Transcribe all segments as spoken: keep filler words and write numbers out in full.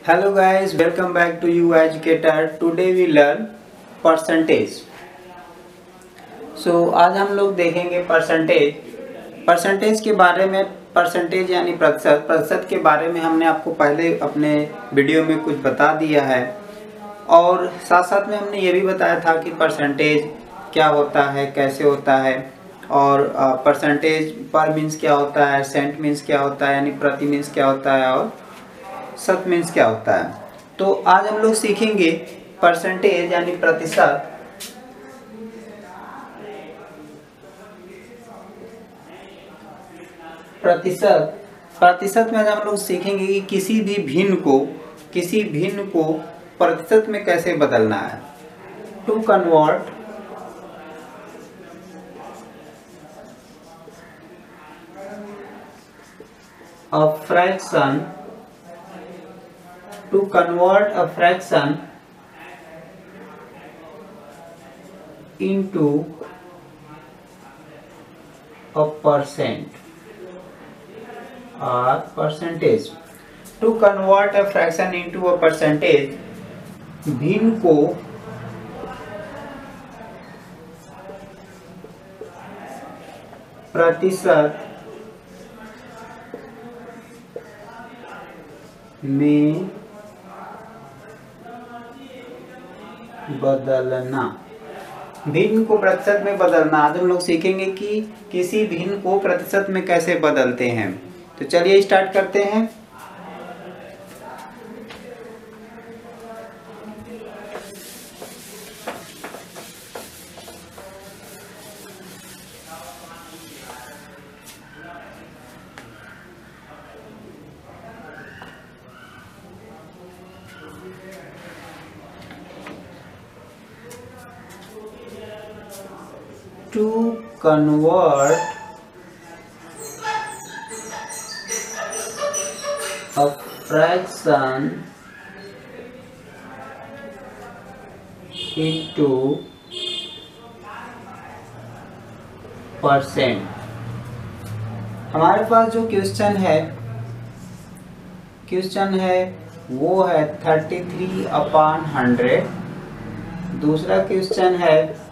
Hello guys, welcome back to You Educator. Today we learn percentage. So आज हम लोग देखेंगे परसेंटेज परसेंटेज के बारे में। परसेंटेज यानी प्रतिशत प्रतिशत के बारे में हमने आपको पहले अपने वीडियो में कुछ बता दिया है, और साथ साथ में हमने ये भी बताया था कि परसेंटेज क्या होता है, कैसे होता है, और परसेंटेज पर मीन्स क्या होता है, सेंट मीन्स क्या होता है, यानी प्रति मीन्स क्या होता है, और शत मीन्स क्या होता है। तो आज हम लोग सीखेंगे परसेंटेज यानी प्रतिशत। प्रतिशत प्रतिशत में आज हम लोग सीखेंगे कि किसी भी भिन्न को किसी भिन्न को प्रतिशत में कैसे बदलना है। To convert a fraction to convert a fraction into a percent or percentage. To convert a fraction into a percentage, भिन्न को प्रतिशत में बदलना। भिन्न को प्रतिशत में बदलना। आज हम लोग सीखेंगे कि किसी भिन्न को प्रतिशत में कैसे बदलते हैं। तो चलिए स्टार्ट करते हैं। To convert a fraction into percent. हमारे पास जो क्वेश्चन है क्वेश्चन है वो है थर्टी थ्री अपॉन हंड्रेड। दूसरा क्वेश्चन है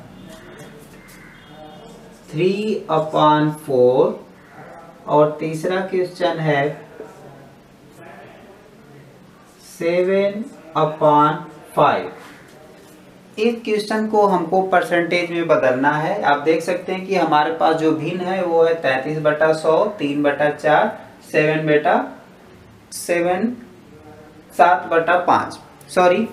थ्री अपॉन फोर, और तीसरा क्वेश्चन है सेवन अपॉन फाइव। इस क्वेश्चन को हमको परसेंटेज में बदलना है। आप देख सकते हैं कि हमारे पास जो भिन्न है वो है तैंतीस बटा सौ, तीन बटा चार, सेवन बटा सेवन सात बटा पाँच। सॉरी,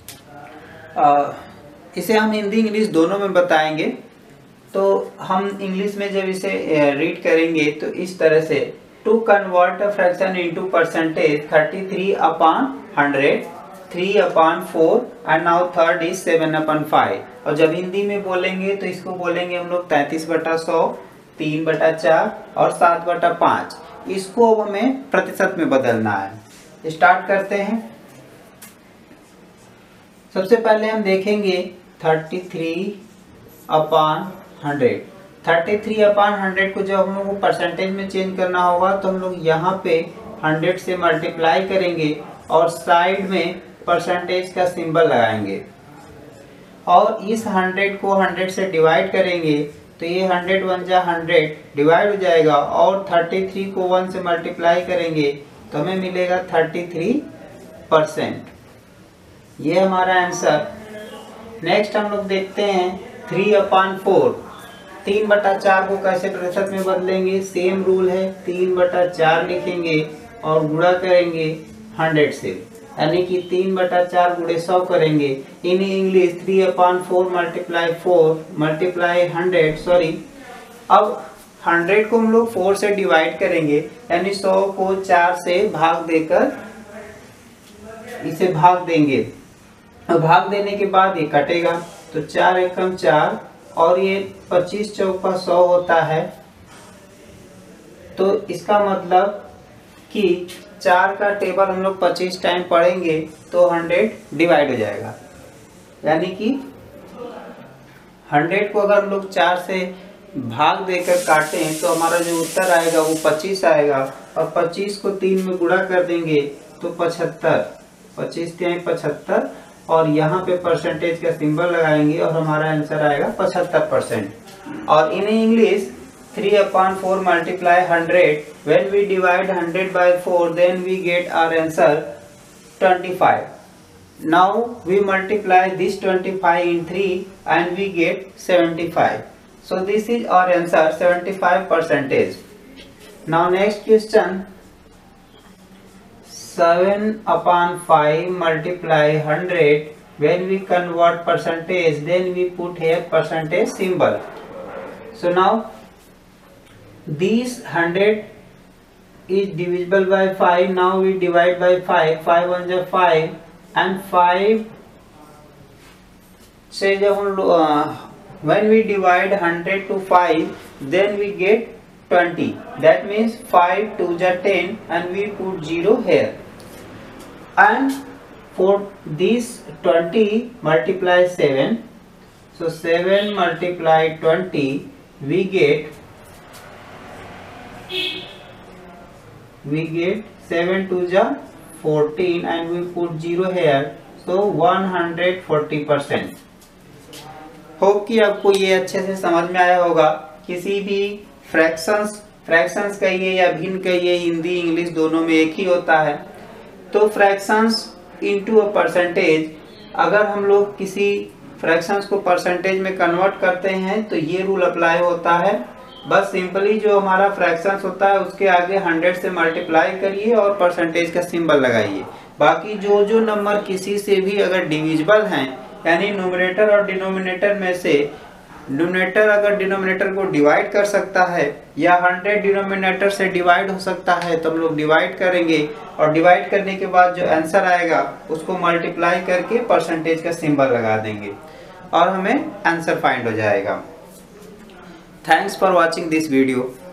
इसे हम हिंदी इंग्लिश दोनों में बताएंगे। तो हम इंग्लिश में जब इसे रीड करेंगे तो इस तरह से, to convert a fraction into percentage thirty three upon hundred, three upon four, and now third is seven upon five. और जब हिंदी में बोलेंगे तो इसको बोलेंगे हम लोग तैंतीस बटा सौ, तीन बटा चार और सात बटा पाँच। इसको अब हमें प्रतिशत में बदलना है। स्टार्ट करते हैं। सबसे पहले हम देखेंगे thirty three upon hundred. Thirty three upon hundred को जब हम लोग को परसेंटेज में चेंज करना होगा तो हम लोग यहाँ पे हंड्रेड से मल्टीप्लाई करेंगे और साइड में परसेंटेज का सिंबल लगाएंगे, और इस हंड्रेड को हंड्रेड से डिवाइड करेंगे तो ये हंड्रेड वन जा हंड्रेड डिवाइड हो जाएगा, और थर्टी थ्री को वन से मल्टीप्लाई करेंगे तो हमें मिलेगा थर्टी थ्री परसेंट। ये हमारा आंसर। नेक्स्ट हम लोग देखते हैं थ्री अपॉन फोर। तीन बटा चार को कैसे प्रतिशत में बदलेंगे। सेम रूल है, तीन बटा चार लिखेंगे और गुणा करेंगे हंड्रेड से, यानी कि तीन बटा चार गुणे सौ करेंगे। In English three upon four multiply four multiply hundred. Sorry, अब हंड्रेड को हम लोग फोर से डिवाइड करेंगे, यानी सौ को चार से भाग देकर इसे भाग देंगे। भाग देने के बाद ये कटेगा तो चार एकम चार, और ये पच्चीस चौका सौ होता है। तो इसका मतलब कि चार का टेबल हम लोग पच्चीस टाइम पढ़ेंगे तो हंड्रेड डिवाइड हो जाएगा, यानी कि हंड्रेड को अगर हम लोग चार से भाग देकर काटें तो हमारा जो उत्तर आएगा वो पच्चीस आएगा, और पच्चीस को तीन में गुणा कर देंगे तो पचहत्तर, पच्चीस तिहाई पचहत्तर, और यहाँ पे परसेंटेज का सिंबल लगाएंगे और हमारा आंसर आएगा पचहत्तर परसेंट। और in English three upon four multiply hundred, when we divide hundred by four then we get our answer twenty five. Now we multiply this twenty five in three and we get seventy five. So this is our answer, seventy-five percentage. Now next question, seven upon five multiply one hundred. When we convert percentage, then we put here percentage symbol. So now this one hundred is divisible by five. Now we divide by five. five one is five and five से जब हम लोग when we divide one hundred to five, then we get twenty. That means five twos are ten and we put zero here. And for this twenty multiply seven. So seven multiply twenty, we get we get seven twos are fourteen and we put zero here. So one hundred forty percent. Hope कि आपको ये अच्छे से समझ में आया होगा। किसी भी फ्रैक्शंस फ्रैक्शंस कहिए या भिन्न कहिए, हिंदी इंग्लिश दोनों में एक ही होता है। तो फ्रैक्शंस इनटू अ परसेंटेज, अगर हम लोग किसी फ्रैक्शंस को परसेंटेज में कन्वर्ट करते हैं तो ये रूल अप्लाई होता है। बस सिंपली जो हमारा फ्रैक्शंस होता है उसके आगे हंड्रेड से मल्टीप्लाई करिए और परसेंटेज का सिंबल लगाइए। बाकी जो जो नंबर किसी से भी अगर डिविजिबल हैं, यानी न्यूमरेटर और डिनोमिनेटर में से न्यूमरेटर अगर डिनोमिनेटर को डिवाइड कर सकता है या हंड्रेड डिनोमिनेटर से डिवाइड हो सकता है, तो हम लोग डिवाइड करेंगे और डिवाइड करने के बाद जो आंसर आएगा उसको मल्टीप्लाई करके परसेंटेज का सिंबल लगा देंगे और हमें आंसर फाइंड हो जाएगा। Thanks for watching this video.